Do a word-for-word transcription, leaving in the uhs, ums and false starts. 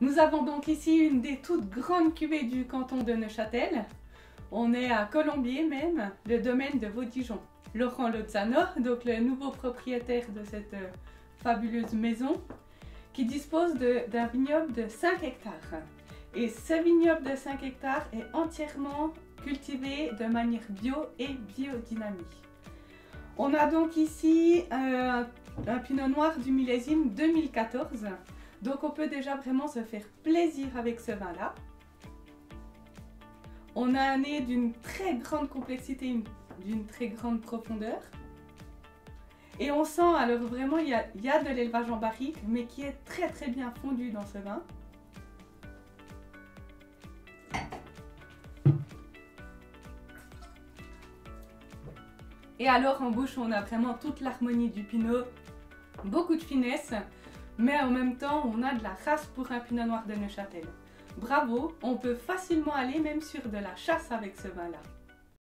Nous avons donc ici une des toutes grandes cuvées du canton de Neuchâtel. On est à Colombier même, le domaine de Vaudijon. Laurent Lozano, donc le nouveau propriétaire de cette euh, fabuleuse maison, qui dispose d'un vignoble de cinq hectares. Et ce vignoble de cinq hectares est entièrement cultivé de manière bio et biodynamique. On a donc ici euh, un pinot noir du millésime deux mille quatorze. Donc on peut déjà vraiment se faire plaisir avec ce vin-là. On a un nez d'une très grande complexité, d'une très grande profondeur. Et on sent, alors vraiment, il y a, il y a de l'élevage en barrique, mais qui est très très bien fondu dans ce vin. Et alors en bouche, on a vraiment toute l'harmonie du pinot, beaucoup de finesse, mais en même temps, on a de la race pour un pinot noir de Neuchâtel. Bravo, on peut facilement aller même sur de la chasse avec ce vin-là.